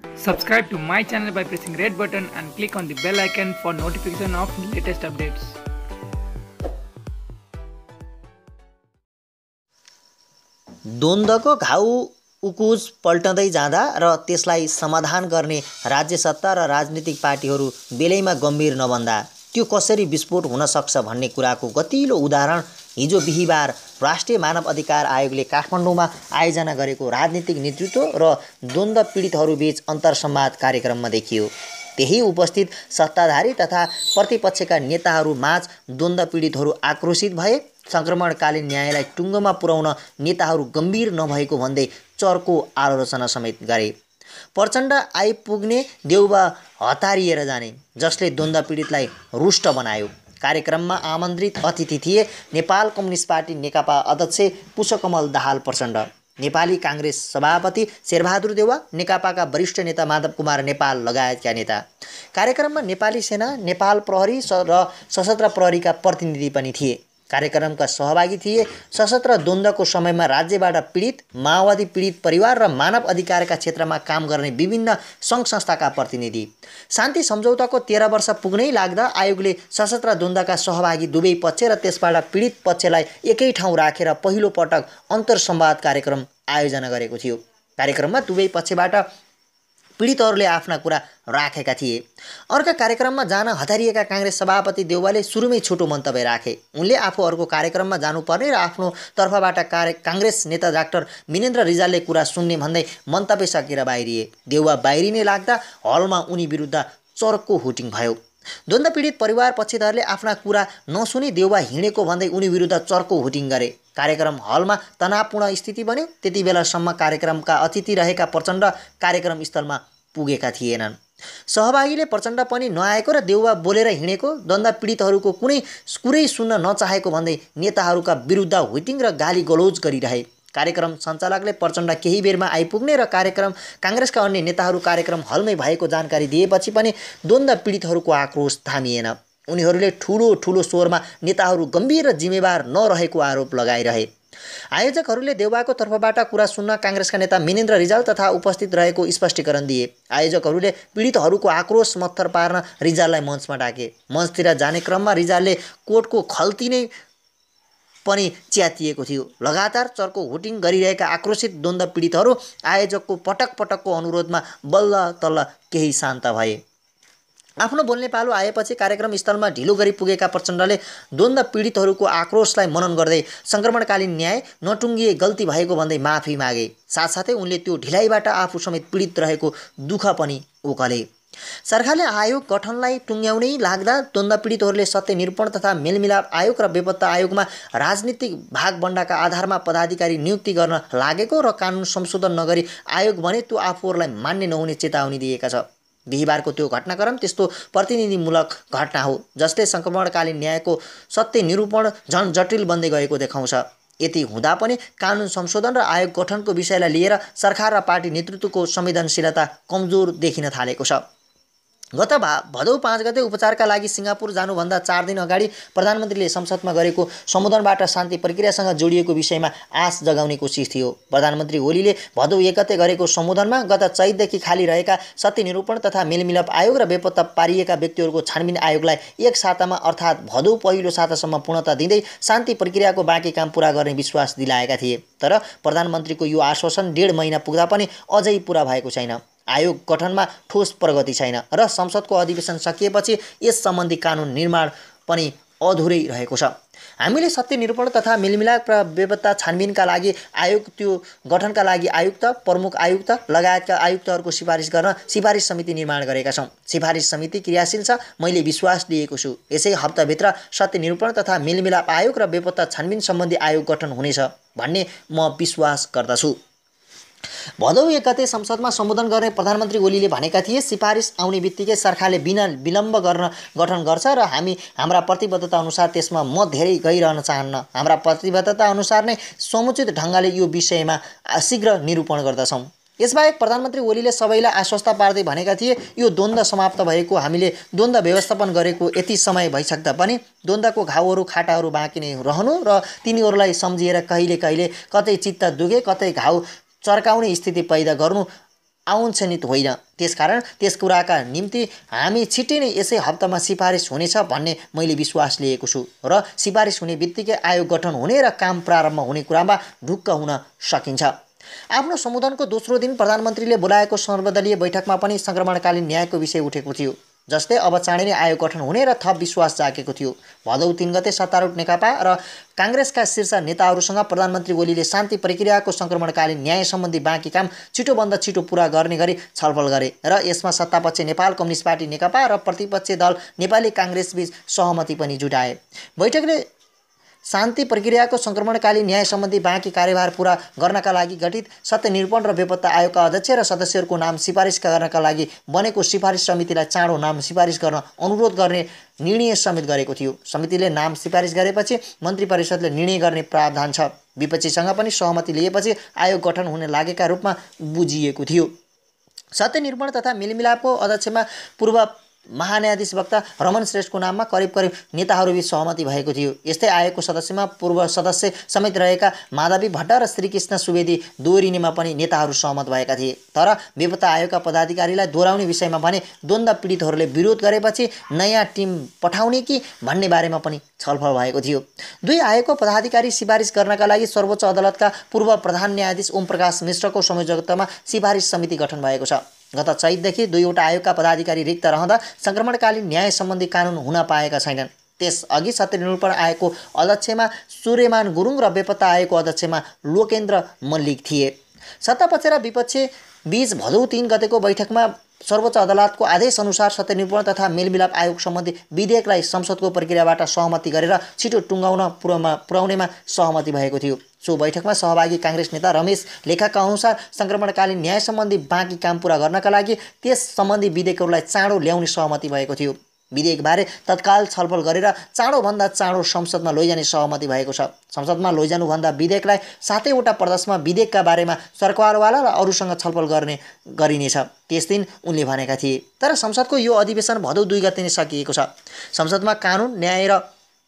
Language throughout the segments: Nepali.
Subscribe to my channel by pressing red button and click on the bell icon for notification of latest updates. द्वन्द्वको घाउ उकुज पल्टँदै जाँदा र त्यसलाई समाधान गर्ने राज्य सत्ता र राजनीतिक पार्टीहरू बेलैमा गम्भीर नबन्दा त्यो कसरी विस्फोट हुन सक्छ भन्ने कुराको गतिलो उदाहरण हिजो बिहीबार राष्ट्रिय मानव अधिकार आयोगले काठमाडौँमा आयोजना गरेको राजनीतिक नेतृत्व र द्वन्द्व पीडितहरूबीच अन्तर्संवाद कार्यक्रममा देखियो। त्यही उपस्थित सत्ताधारी तथा प्रतिपक्षका नेताहरूमाझ द्वन्द्व पीडितहरू आक्रोशित भए। सङ्क्रमणकालीन न्यायलाई टुङ्गोमा पुर्याउन नेताहरू गम्भीर नभएको भन्दै चर्को आलोचना समेत गरे। प्रचण्ड आइपुग्ने देउबा हतारिएर जाने, जसले द्वन्द्व पीडितलाई रुष्ट बनायो। कार्यक्रममा आमन्त्रित अतिथि थिए नेपाल कम्युनिस्ट पार्टी नेकपा अध्यक्ष पुष्पकमल दाहाल प्रचण्ड, नेपाली काङ्ग्रेस सभापति शेरबहादुर देउवा, नेकपाका वरिष्ठ नेता माधव कुमार नेपाल लगायतका नेता। कार्यक्रममा नेपाली सेना, नेपाल प्रहरी र सशस्त्र प्रहरीका प्रतिनिधि पनि थिए। कार्यक्रमका सहभागी थिए सशस्त्र द्वन्द्वको समयमा राज्यबाट पीडित, माओवादी पीडित परिवार र मानव अधिकारका क्षेत्रमा काम गर्ने विभिन्न सङ्घ संस्थाका प्रतिनिधि। शान्ति सम्झौताको 13 वर्ष पुग्नै लाग्दा आयोगले सशस्त्र द्वन्द्वका सहभागी दुवै पक्ष र त्यसबाट पीडित पक्षलाई एकै ठाउँ राखेर पहिलो पटक अन्तर्संवाद कार्यक्रम आयोजना गरेको थियो। कार्यक्रममा दुवै पक्षबाट पीडितहरूले आफ्ना कुरा राखेका थिए। अर्का कार्यक्रममा जान हतारिएका काङ्ग्रेस सभापति देउवाले सुरुमै छोटो मन्तव्य राखे। उनले आफू अर्को कार्यक्रममा जानुपर्ने र आफ्नो तर्फबाट काङ्ग्रेस नेता डाक्टर मिनेन्द्र रिजालले कुरा सुन्ने भन्दै मन्तव्य सकेर बाहिरिए। देउवा बाहिरिने लाग्दा हलमा उनी विरुद्ध चर्को हुटिङ भयो। द्वन्द्व पीडित परिवार पक्षधरले आफ्ना कुरा नसुनी देउवा हिँडेको भन्दै उनी विरुद्ध चर्को हुटिङ गरे। कार्यक्रम हलमा तनावपूर्ण स्थिति बन्यो। त्यति बेलासम्म कार्यक्रमका अतिथि रहेका प्रचण्ड कार्यक्रम स्थलमा पुगेका थिएनन्। सहभागीले प्रचण्ड पनि नआएको र देउवा बोलेर हिँडेको, द्वन्द्व पीडितहरूको कुरै सुन्न नचाहेको भन्दै नेताहरूका विरुद्ध हुटिङ र गाली गलौज गरिरहे। कार्यक्रम सञ्चालकले प्रचण्ड केही बेरमा आइपुग्ने र काङ्ग्रेसका अन्य नेताहरू कार्यक्रम हलमै भएको जानकारी दिएपछि पनि द्वन्द्व पीडितहरूको आक्रोश थामिएन। उनीहरूले ठुलो स्वरमा नेताहरू गम्भीर र जिम्मेवार नरहेको आरोप लगाइरहे। आयोजकहरूले देउवाको तर्फबाट कुरा सुन्न काङ्ग्रेसका नेता मिनेन्द्र रिजाल तथा उपस्थित रहेको स्पष्टीकरण दिए। आयोजकहरूले पीडितहरूको आक्रोश मत्थर पार्न रिजाललाई मञ्चमा डाके। मञ्चतिर जाने क्रममा रिजालले कोर्टको खल्ती नै पनि च्यातिएको थियो। लगातार चर्को हुटिङ गरिरहेका आक्रोशित द्वन्द्व पीडितहरू आयोजकको पटकको अनुरोधमा बल्ल तल्ल केही शान्त भए। आफ्नो बोल्ने पालो आएपछि कार्यक्रम स्थलमा ढिलो गरी पुगेका प्रचण्डले द्वन्द्व पीडितहरूको आक्रोशलाई मनन गर्दै सङ्क्रमणकालीन न्याय नटुङ्गिए गल्ती भएको भन्दै माफी मागे। साथसाथै उनले त्यो ढिलाइबाट आफू समेत पीडित रहेको दुःख पनि ओकले। सरकारले आयोग गठनलाई टुङ्ग्याउनै लाग्दा द्वन्द्व पीडितहरूले सत्य निरूपण तथा मेलमिलाप आयोग र बेपत्ता आयोगमा राजनीतिक भागबण्डाका आधारमा पदाधिकारी नियुक्ति गर्न लागेको र कानुन संशोधन नगरी आयोग भने त्यो आफूहरूलाई मान्य नहुने चेतावनी दिएका छ। बिहीबारको त्यो घटनाक्रम त्यस्तो प्रतिनिधिमूलक घटना हो जसले सङ्क्रमणकालीन न्यायको सत्य निरूपण झन् जटिल बन्दै गएको देखाउँछ। यति हुँदा पनि कानुन संशोधन र आयोग गठनको विषयलाई लिएर सरकार र पार्टी नेतृत्वको संवेदनशीलता कमजोर देखिन थालेको छ। गत भदौ 5 गते उपचारका लागि सिङ्गापुर जानुभन्दा 4 दिन अगाडि प्रधानमन्त्रीले संसदमा गरेको सम्बोधनबाट शान्ति प्रक्रियासँग जोडिएको विषयमा आश जगाउने कोसिस थियो। प्रधानमन्त्री ओलीले भदौ 1 गते गरेको सम्बोधनमा गत चैतदेखि खाली रहेका सत्य निरूपण तथा मेलमिलाप आयोग र बेपत्ता पारिएका व्यक्तिहरूको छानबिन आयोगलाई एक सातामा अर्थात् भदौ पहिलो सातासम्म पूर्णता दिँदै शान्ति प्रक्रियाको बाँकी काम पूरा गर्ने विश्वास दिलाएका थिए। तर प्रधानमन्त्रीको यो आश्वासन 1.5 महिना पुग्दा पनि अझै पूरा भएको छैन। आयोग गठनमा ठोस प्रगति छैन र संसदको अधिवेशन सकिएपछि यस सम्बन्धी कानुन निर्माण पनि अधुरै रहेको छ। हामीले सत्य निरूपण तथा मेलमिलाप र बेपत्ता छानबिनका लागि आयोग, त्यो गठनका लागि आयुक्त, प्रमुख आयुक्त लगायतका आयुक्तहरूको सिफारिस गर्न सिफारिस समिति निर्माण गरेका छौँ। सिफारिस समिति क्रियाशील छ। मैले विश्वास लिएको छु यसै हप्ताभित्र सत्य निरूपण तथा मेलमिलाप आयोग र बेपत्ता छानबिन सम्बन्धी आयोग गठन हुनेछ भन्ने म विश्वास गर्दछु। भदौ 1 गते संसदमा सम्बोधन गर्ने प्रधानमन्त्री ओलीले भनेका थिए, सिफारिस आउने बित्तिकै सरकारले बिना विलम्ब गठन गर्छ र हामी हाम्रा प्रतिबद्धता अनुसार त्यसमा म धेरै गइरहन चाहन्न। हाम्रा प्रतिबद्धता अनुसार नै समुचित ढङ्गले यो विषयमा शीघ्र निरूपण गर्दछौँ। यसबाहेक प्रधानमन्त्री ओलीले सबैलाई आश्वस्त पार्दै भनेका थिए, यो द्वन्द्व समाप्त भएको, हामीले द्वन्द्व व्यवस्थापन गरेको यति समय भइसक्दा पनि द्वन्द्वको घाउहरू खाटाहरू बाँकी नै रहनु र तिनीहरूलाई सम्झिएर कहिले कतै चित्त दुखे, कतै घाउ चर्काउने स्थिति पैदा गर्नु आउँछनित होइन। त्यसकारण त्यस कुराका निम्ति हामी छिट्टै नै यसै हप्तामा सिफारिस हुनेछ भन्ने मैले विश्वास लिएको छु र सिफारिस हुने बित्तिकै आयोग गठन हुने र काम प्रारम्भ हुने कुरामा ढुक्क हुन सकिन्छ। आफ्नो सम्बोधनको दोस्रो दिन प्रधानमन्त्रीले बोलाएको सर्वदलीय बैठकमा पनि सङ्क्रमणकालीन न्यायको विषय उठेको थियो। जस्तै अब चाँडै नै आयोग गठन हुने र थप विश्वास जागेको थियो। भदौ 3 गते सत्तारूढ नेकपा र काङ्ग्रेसका शीर्ष नेताहरूसँग प्रधानमन्त्री ओलीले शान्ति प्रक्रियाको सङ्क्रमणकालीन न्याय सम्बन्धी बाँकी काम छिटोभन्दा छिटो पुरा गर्ने गरी छलफल गरे र यसमा सत्तापक्ष नेपाल कम्युनिस्ट पार्टी नेकपा र प्रतिपक्षी दल नेपाली काङ्ग्रेसबीच सहमति पनि जुटाए। बैठकले शान्ति प्रक्रियाको सङ्क्रमणकालीन न्याय सम्बन्धी बाँकी कार्यभार पुरा गर्नका लागि गठित सत्यनिरूपण र बेपत्ता आयोगका अध्यक्ष र सदस्यहरूको नाम सिफारिस गर्नका लागि बनेको सिफारिस समितिलाई चाँडो नाम सिफारिस गर्न अनुरोध गर्ने निर्णय समेत गरेको थियो। समितिले नाम सिफारिस गरेपछि मन्त्री परिषदले निर्णय गर्ने प्रावधान छ। विपक्षीसँग पनि सहमति लिएपछि आयोग गठन हुने लागेका रूपमा बुझिएको थियो। सत्यनिरूपण तथा मेलमिलापको अध्यक्षमा पूर्व महान्यायाधीश वक्ता रमन श्रेष्ठको नाममा करिब नेताहरूबीच सहमति भएको थियो। यस्तै आयोगको सदस्यमा पूर्व सदस्य समेत रहेका माधवी भट्ट र श्रीकृष्ण सुवेदी दोहोरिनेमा पनि नेताहरू सहमत भएका थिए। तर बेपत्ता आयोगका पदाधिकारीलाई दोहोऱ्याउने विषयमा भने द्वन्द्व पीडितहरूले विरोध गरेपछि नयाँ टिम पठाउने कि भन्ने बारेमा पनि छलफल भएको थियो। दुई आयोगको पदाधिकारी सिफारिस गर्नका लागि सर्वोच्च अदालतका पूर्व प्रधान न्यायाधीश ओम प्रकाश मिश्रको संयोजकत्वमा सिफारिस समिति गठन भएको छ। गत चैतदेखि दुईवटा आयोगका पदाधिकारी रिक्त रहँदा सङ्क्रमणकालीन न्याय सम्बन्धी कानुन हुन पाएका छैनन्। त्यसअघि सत्यनिरूपण आयोगको अध्यक्षमा सूर्यमान गुरुङ र बेपत्ता आयोगको अध्यक्षमा लोकेन्द्र मल्लिक थिए। सत्तापक्ष र विपक्ष बीच भदौ 3 गतेको बैठकमा सर्वोच्च अदालतको आदेश अनुसार सत्यनिरूपण तथा मेलमिलाप आयोग सम्बन्धी विधेयकलाई संसदको प्रक्रियाबाट सहमति गरेर छिटो टुङ्गाउन पुर्याउनेमा सहमति भएको थियो। सो बैठकमा सहभागी काङ्ग्रेस नेता रमेश लेखाका अनुसार सङ्क्रमणकालीन न्याय सम्बन्धी बाँकी काम पुरा गर्नका लागि त्यस सम्बन्धी विधेयकहरूलाई चाँडो ल्याउने सहमति भएको थियो। विधेयकबारे तत्काल छलफल गरेर चाँडोभन्दा चाँडो संसदमा लैजाने सहमति भएको छ। संसदमा लैजानुभन्दा विधेयकलाई 7वटा प्रदेशमा विधेयकका बारेमा सरकारवाला र अरूसँग छलफल गरिनेछ त्यस दिन उनले भनेका थिए। तर संसदको यो अधिवेशन भदौ 2 गते नै सकिएको छ। संसदमा कानुन न्याय र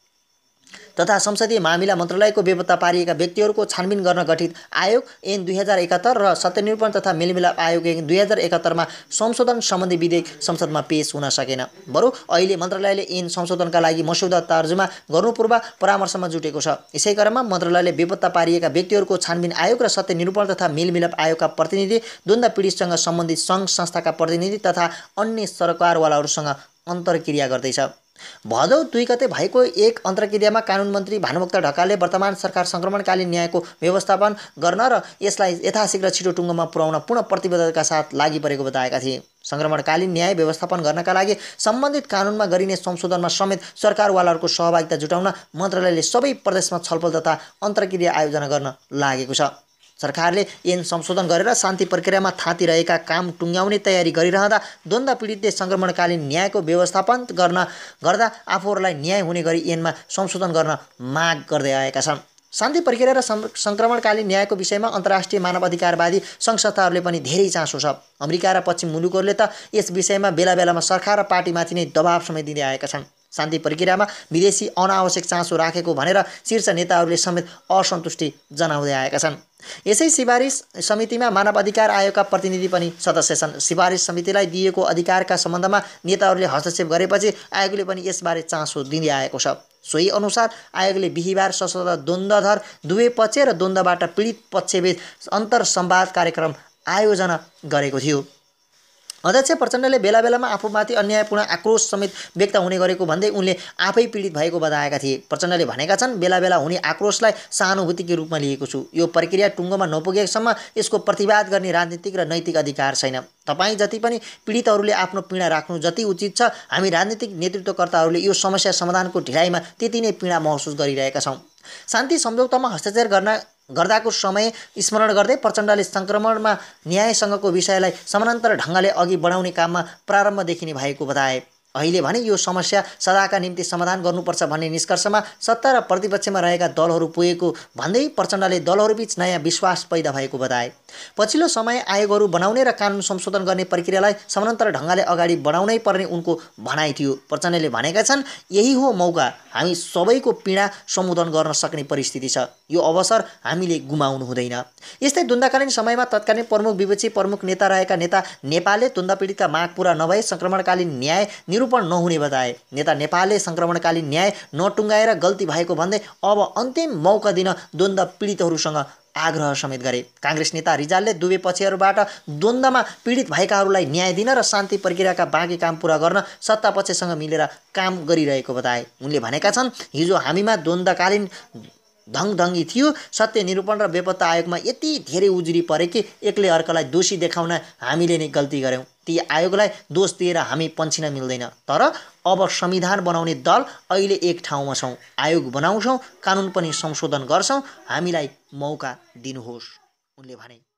तथा संसदीय मामिला मन्त्रालयको बेपत्ता पारिएका व्यक्तिहरूको छानबिन गर्न गठित आयोग ऐन 2071 र सत्यनिरूपण तथा मेलमिलाप आयोग ऐन 2071 मा संशोधन सम्बन्धी विधेयक संसदमा पेश हुन सकेन। बरु अहिले मन्त्रालयले ऐन संशोधनका लागि मस्यौदा तर्जुमा गर्नुपूर्व परामर्शमा जुटेको छ। यसै क्रममा मन्त्रालयले बेपत्ता पारिएका व्यक्तिहरूको छानबिन आयोग र सत्यनिरूपण तथा मेलमिलाप आयोगका प्रतिनिधि, द्वन्द्व पीडितसँग सम्बन्धित सङ्घ संस्थाका प्रतिनिधि तथा अन्य सरकारवालाहरूसँग अन्तर्क्रिया गर्दैछ। भदौ 2 गते भएको एक अन्तर्क्रियामा कानुन मन्त्री भानुभक्त ढकालले वर्तमान सरकार सङ्क्रमणकालीन न्यायको व्यवस्थापन गर्न र यसलाई यथाशीघ्र छिटो टुङ्गोमा पुर्याउन पूर्ण प्रतिबद्धताका साथ लागि परेको बताएका थिए। सङ्क्रमणकालीन न्याय व्यवस्थापन गर्नका लागि सम्बन्धित कानुनमा गरिने संशोधनमा समेत सरकारवालाहरूको सहभागिता जुटाउन मन्त्रालयले सबै प्रदेशमा छलफल तथा अन्तर्क्रिया आयोजना गर्न लागेको छ। सरकारले ऐन संशोधन गरेर शान्ति प्रक्रियामा थाँतिरहेका काम टुङ्ग्याउने तयारी गरिरहँदा द्वन्द्व पीडितले सङ्क्रमणकालीन न्यायको व्यवस्थापन गर्दा आफूहरूलाई न्याय हुने गरी ऐनमा संशोधन गर्न माग गर्दै आएका छन्। शान्ति प्रक्रिया र सङ्क्रमणकालीन न्यायको विषयमा अन्तर्राष्ट्रिय मानवाधिकारवादी सङ्घ संस्थाहरूले पनि धेरै चासो छ। अमेरिका र पश्चिम मुलुकहरूले त यस विषयमा बेला बेलामा सरकार र पार्टीमाथि नै दबाब समेत दिँदै आएका छन्। शान्ति प्रक्रियामा विदेशी अनावश्यक चासो राखेको भनेर शीर्ष नेताहरूले समेत असन्तुष्टि जनाउँदै आएका छन्। यसै सिफारिस समितिमा मानवाधिकार आयोगका प्रतिनिधि पनि सदस्य छन्। सिफारिस समितिलाई दिएको अधिकारका सम्बन्धमा नेताहरूले हस्तक्षेप गरेपछि आयोगले पनि यसबारे चासो दिँदै आएको छ। सोही अनुसार आयोगले बिहिबार सशस्त्र द्वन्द्वधर दुवै पक्ष र द्वन्द्वबाट पीडित पक्षबीच अन्तर्संवाद कार्यक्रम आयोजना गरेको थियो। अध्यक्ष प्रचण्डले बेला बेलामा आफूमाथि अन्यायपूर्ण आक्रोश समेत व्यक्त हुने गरेको भन्दै उनले आफै पीडित भएको बताएका थिए। प्रचण्डले भनेका छन्, बेला बेला हुने आक्रोशलाई सहानुभूतिको रूपमा लिएको छु। यो प्रक्रिया टुङ्गोमा नपुगेसम्म यसको प्रतिवाद गर्ने राजनीतिक र नैतिक अधिकार छैन। तपाईँ जति पनि पीडितहरूले आफ्नो पीडा राख्नु जति उचित छ, हामी राजनीतिक नेतृत्वकर्ताहरूले यो समस्या समाधानको ढिलाइमा त्यति नै पीडा महसुस गरिरहेका छौँ। शान्ति सम्झौतामा हस्ताक्षर गर्दाको समय स्मरण गर्दै प्रचण्डले सङ्क्रमणमा न्यायसँगको विषयलाई समानान्तर ढङ्गले अघि बढाउने काममा प्रारम्भ देखिने भएको बताए। अहिले भने यो समस्या सदाका निम्ति समाधान गर्नुपर्छ भन्ने निष्कर्षमा सत्ता र प्रतिपक्षमा रहेका दलहरू पुगेको भन्दै प्रचण्डले दलहरूबीच नयाँ विश्वास पैदा भएको बताए। पछिल्लो समय आयोगहरू बनाउने र कानुन संशोधन गर्ने प्रक्रियालाई समानान्तर ढङ्गले अगाडि बढाउनै पर्ने उनको भनाइ थियो। प्रचण्डले भनेका छन्, यही हो मौका, हामी सबैको पीडा सम्बोधन गर्न सक्ने परिस्थिति छ। यो अवसर हामीले गुमाउनु हुँदैन। यस्तै द्वन्द्वकालीन समयमा तत्कालीन प्रमुख विपक्षी प्रमुख नेता रहेका नेता नेपालले द्वन्द्व पीडितका माग पूरा नभए सङ्क्रमणकालीन न्याय निरूपण नहुने बताए। नेता नेपालले सङ्क्रमणकालीन न्याय नटुङ्गाएर गल्ती भएको भन्दै अब अन्तिम मौका दिन द्वन्द्व पीडितहरूसँग आग्रह समेत गरे। काङ्ग्रेस नेता रिजालले दुवै पक्षहरूबाट द्वन्द्वमा पीडित भएकाहरूलाई न्याय दिन र शान्ति प्रक्रियाका बाँकी काम पूरा गर्न सत्ता पक्षसँग मिलेर काम गरिरहेको बताए। उनले भनेका छन्, हिजो हामीमा द्वन्द्वकालीन धङधङ्गी थियो। सत्य निरूपण र बेपत्ता आयोगमा यति धेरै उजुरी परे कि एकले अर्कालाई दोषी देखाउन हामीले नै गल्ती गऱ्यौँ। ती आयोगलाई दोष दिएर हामी पन्छिन मिल्दैन। तर अब संविधान बनाउने दल अहिले एक ठाउँमा छौँ, आयोग बनाउँछौँ, कानुन पनि संशोधन गर्छौँ, हामीलाई मौका दिनुहोस्, उनले भने।